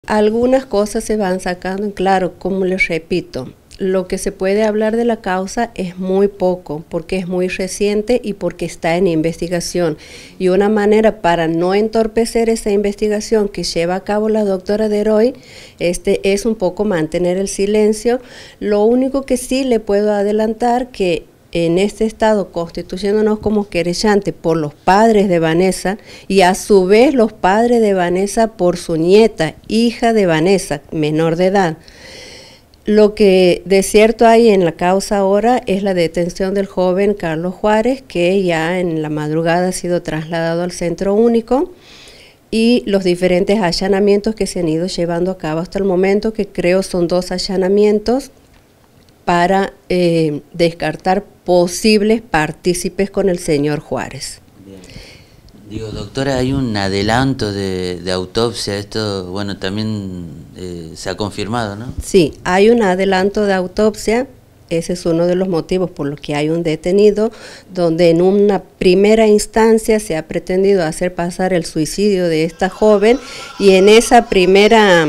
Algunas cosas se van sacando en claro, como les repito. Lo que se puede hablar de la causa es muy poco, porque es muy reciente y porque está en investigación. Y una manera para no entorpecer esa investigación que lleva a cabo la doctora Deroy, es un poco mantener el silencio. Lo único que sí le puedo adelantar que en este estado constituyéndonos como querellante por los padres de Vanessa y a su vez los padres de Vanessa por su nieta, hija de Vanessa, menor de edad. Lo que de cierto hay en la causa ahora es la detención del joven Carlos Juárez, que ya en la madrugada ha sido trasladado al centro único, y los diferentes allanamientos que se han ido llevando a cabo hasta el momento, que creo son 2 allanamientos para descartar posibles partícipes con el señor Juárez. Bien. Digo, doctora, hay un adelanto de autopsia, esto, bueno, también se ha confirmado, ¿no? Sí, hay un adelanto de autopsia, ese es uno de los motivos por los que hay un detenido, donde en una primera instancia se ha pretendido hacer pasar el suicidio de esta joven, y en esa primera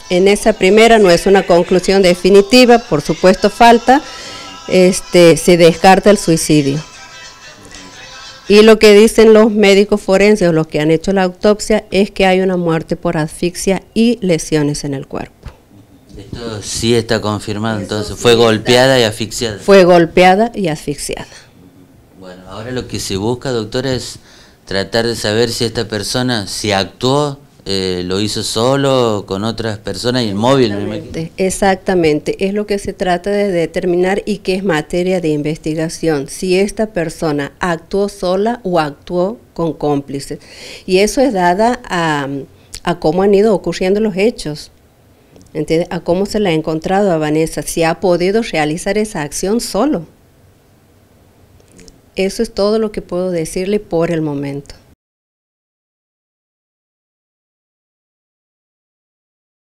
no es una conclusión definitiva, por supuesto falta, se descarta el suicidio. Y lo que dicen los médicos forenses o los que han hecho la autopsia es que hay una muerte por asfixia y lesiones en el cuerpo. Esto sí está confirmado, entonces fue golpeada y asfixiada. Fue golpeada y asfixiada. Bueno, ahora lo que se busca, doctora, es tratar de saber si esta persona, si actuó, lo hizo solo, con otras personas y inmóvil. Exactamente, es lo que se trata de determinar y que es materia de investigación, si esta persona actuó sola o actuó con cómplices. Y eso es dada a cómo han ido ocurriendo los hechos, ¿entiendes? A cómo se le ha encontrado a Vanessa, si ha podido realizar esa acción solo. Eso es todo lo que puedo decirle por el momento.